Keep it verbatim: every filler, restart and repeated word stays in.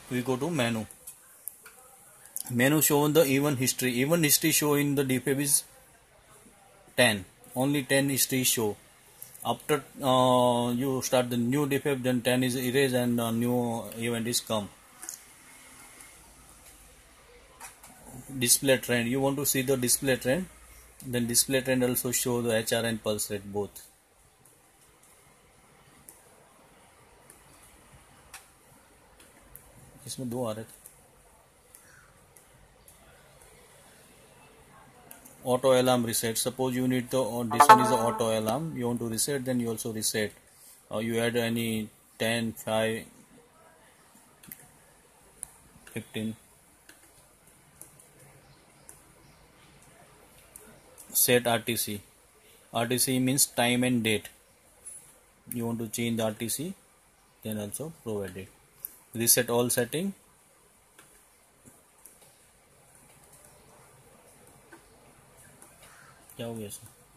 we go to menu. Menu show the event history. Event history show in the D F F is ten. Only ten history show. After uh, you start the new D F F, then ten is erased and a new event is come. Display trend. You want to see the display trend, then display trend also show the H R and pulse rate both. इसमें दो आ रहे थे. Auto alarm reset. Suppose you need the or this one is the auto alarm. You want to reset, then you also reset. Or you add any ten, five, fifteen. Set R T C. R T C means time and date. You want to change the R T C, then also provide it. Reset all setting. क्या हो गया इसमें?